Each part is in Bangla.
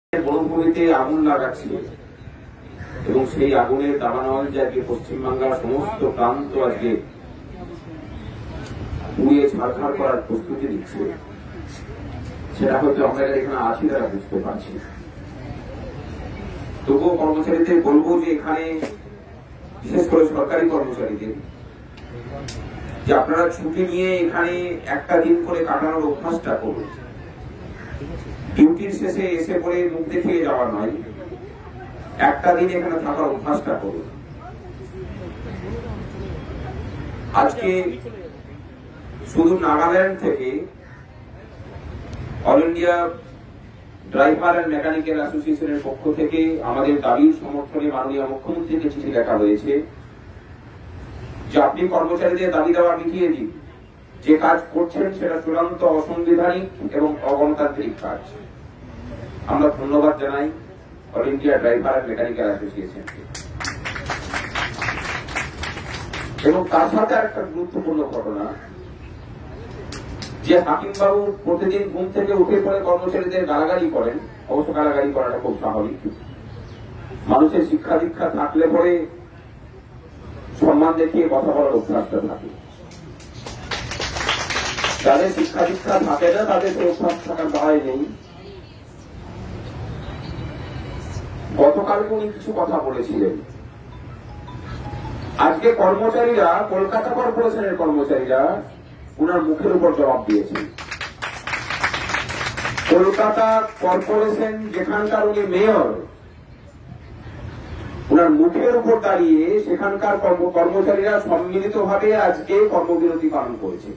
বনভূমিতে আগুন লাগাচ্ছিল এবং সেই আগুনের দাবানল যে পশ্চিমবাংলার সমস্ত প্রান্ত আজকে পুড়িয়ে ছাড়খাড় করার প্রস্তুতি নিচ্ছে, সেটা হয়তো আমরা এখানে আছি তারা বুঝতে পারছি। তবুও কর্মচারীদের বলবো যে এখানে বিশেষ করে সরকারি কর্মচারীদের যে আপনারা ছুটি নিয়ে এখানে একটা দিন করে কাটানোর অভ্যাসটা করুন। ডিউটির শেষে এসে পরে মুখ দেখিয়ে যাওয়া নয়, একটা দিন এখানে থাকার অভ্যাসটা করুন। আজকে শুধু নাগাল্যান্ড থেকে all India driver and mechanical অ্যাসোসিয়েশনের পক্ষ থেকে আমাদের দাবির সমর্থনে মাননীয় মুখ্যমন্ত্রীকে চিঠি লেখা হয়েছে যে আপনি কর্মচারীদের দাবি দেওয়া মিটিয়ে দিন। যে কাজ করছেন সেটা চূড়ান্ত অসাংবিধানিক এবং অগণতান্ত্রিক কাজ। আমরা ধন্যবাদ জানাই all India driver and mechanical অ্যাসোসিয়েশনকে। এবং তার সাথে একটা গুরুত্বপূর্ণ ঘটনা যে হাকিমবাবু প্রতিদিন ঘুম থেকে উঠে পড়ে কর্মচারীদের গালাগালি করেন। অবশ্য গালাগালি করাটা খুব স্বাভাবিক, মানুষের শিক্ষা দীক্ষা থাকলে পরে সম্মান দেখিয়ে কথা বলার অভ্যাসটা থাকে। যাদের শিক্ষা দীক্ষা থাকে না তাদের সেই অভ্যাস থাকার দায় নেই। গতকালকে উনি কিছু কথা বলেছিলেন। আজকে কর্মচারীরা, কলকাতা কর্পোরেশনের কর্মচারীরা উনার মুখের উপর জবাব দিয়েছেন। কলকাতা কর্পোরেশন যেখানকার উনি মেয়র, উনার মুখের উপর দাঁড়িয়ে সেখানকার কর্মচারীরা সম্মিলিতভাবে আজকে কর্মবিরতি পালন করেছে।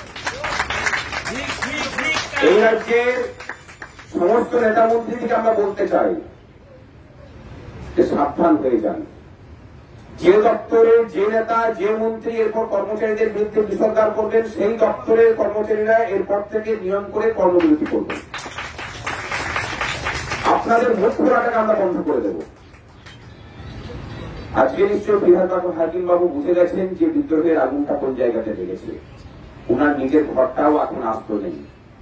এই রাজ্যের সমস্ত নেতা মন্ত্রীকে আমরা বলতে চাই যে সাবধান হয়ে যান। যে দপ্তরে যে নেতা যে মন্ত্রী এরপর কর্মচারীদের বিরুদ্ধে বিসর্জন করবেন, সেই দপ্তরের কর্মচারীরা এরপর থেকে নিয়ম করে কর্মবিরতি করবেন। আপনাদের মুখ খোলাটাকে আমরা বন্ধ করে দেব। আজকে নিশ্চয় বিধানবাবু হাকিমবাবু বুঝে গেছেন যে বিদ্রোহের আগুনটা কোন জায়গাতে লেগেছে। উনার নিজের ঘরটাও এখন আস্ত নেই।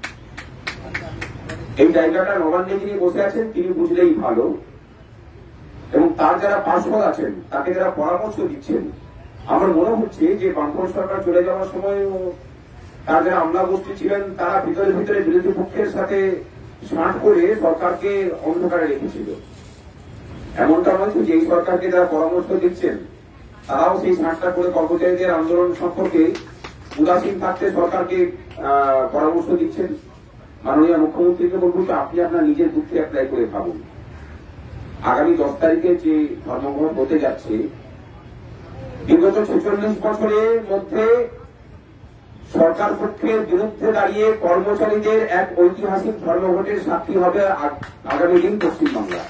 এই জায়গাটা নবান্নে যিনি বসে আছেন তিনি বুঝলেই ভালো, এবং তার যারা পার্ষদ আছেন তাকে যারা পরামর্শ দিচ্ছেন, আমার মনে হচ্ছে যে বামপন্থী সরকার চলে যাওয়ার সময় তার যারা আমলা গোষ্ঠী ছিলেন তারা ভিতরে ভিতরে বিরোধী পক্ষের সাথে সাঁট করে সরকারকে অন্ধকারে রেখেছিল। এমনটা নয় যে এই সরকারকে যারা পরামর্শ দিচ্ছেন তারাও সেই সাঁটটা করে কর্মচারীদের আন্দোলন সম্পর্কে উদাসীন থাকতে সরকারকে পরামর্শ দিচ্ছেন। মাননীয় মুখ্যমন্ত্রীকে বলবো যে আপনি আপনার নিজের বুদ্ধি অ্যাপ্লাই করে ভাবুন। আগামী 10 তারিখে যে ধর্মঘট হতে যাচ্ছে, বিগত 46 বছরের মধ্যে সরকার পক্ষের বিরুদ্ধে দাঁড়িয়ে কর্মচারীদের এক ঐতিহাসিক ধর্মঘটের সাক্ষী হবে আগামী দিন পশ্চিমবাংলা।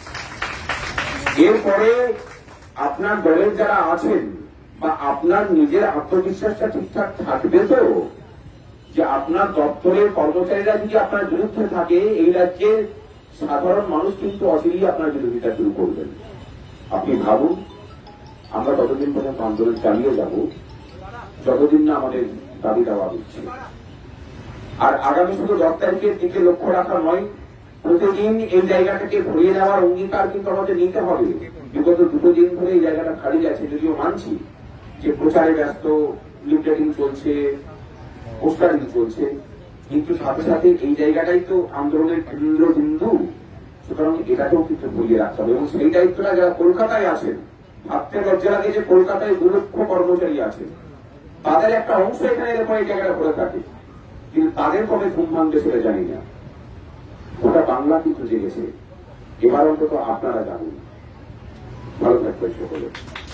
এরপরে আপনার দলের যারা আছেন বা আপনার নিজের আত্মবিশ্বাসটা ঠিকঠাক থাকবে তো, যে আপনার দপ্তরের কর্মচারীরা যদি আপনার বিরুদ্ধে থাকে, এই রাজ্যের সাধারণ মানুষ কিন্তু অচিরেই আপনার বিরোধিতা শুরু করবেন। আপনি ভাবুন, আমরা ততদিন পর্যন্ত আন্দোলন চালিয়ে যাব যতদিন না আমাদের দাবি দেওয়া হচ্ছে। আর আগামী শুধু 10 তারিখের দিকে লক্ষ্য রাখা নয়, প্রতিদিন এই জায়গাটাকে ভরিয়ে নেওয়ার অঙ্গীকার কিন্তু আমাদের নিতে হবে। বিগত 2 দিন ধরে এই জায়গাটা খালি আছে, যদিও মানছি যে প্রচারে ব্যস্ত, লিফলেটিং চলছে, পোস্টারিং চলছে, কিন্তু সাথে সাথে এই জায়গাটাই তো আন্দোলনের কেন্দ্রবিন্দু। সুতরাং এটাকেও কিন্তু ভরিয়ে রাখতে হবে। এবং সেই দায়িত্বটা যারা কলকাতায় আছেন, ভাবতে লজ্জা লাগে যে কলকাতায় 2 লক্ষ কর্মচারী আছে, তাদের একটা অংশ এখানে এরকম এই জায়গাটা করে থাকে, কিন্তু তাদের কবে ঘুম ভাঙতে সেটা জানি না। ওটা বাংলা কিন্তু জেগেছে। এবার অন্তত আপনারা জানুন। ভালো থাকবেন সকলে।